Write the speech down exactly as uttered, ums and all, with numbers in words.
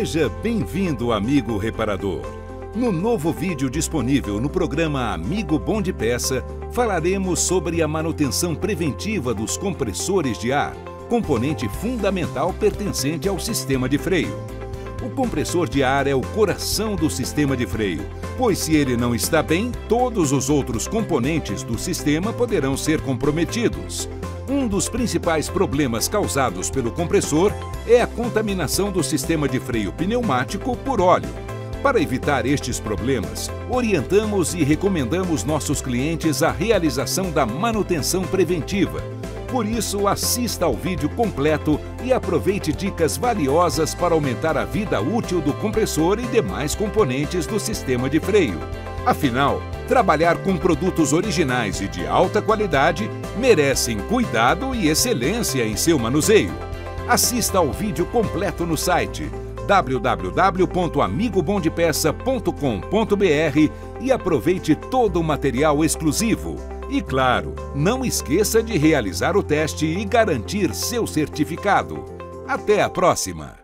Seja bem-vindo, amigo reparador. No novo vídeo disponível no programa Amigo Bom de Peça, falaremos sobre a manutenção preventiva dos compressores de ar, componente fundamental pertencente ao sistema de freio. O compressor de ar é o coração do sistema de freio, pois se ele não está bem, todos os outros componentes do sistema poderão ser comprometidos. Um dos principais problemas causados pelo compressor é a contaminação do sistema de freio pneumático por óleo. Para evitar estes problemas, orientamos e recomendamos nossos clientes a realização da manutenção preventiva. Por isso, assista ao vídeo completo e aproveite dicas valiosas para aumentar a vida útil do compressor e demais componentes do sistema de freio. Afinal, trabalhar com produtos originais e de alta qualidade merecem cuidado e excelência em seu manuseio. Assista ao vídeo completo no site w w w ponto amigo bom de peça ponto com ponto b r e aproveite todo o material exclusivo. E claro, não esqueça de realizar o teste e garantir seu certificado. Até a próxima!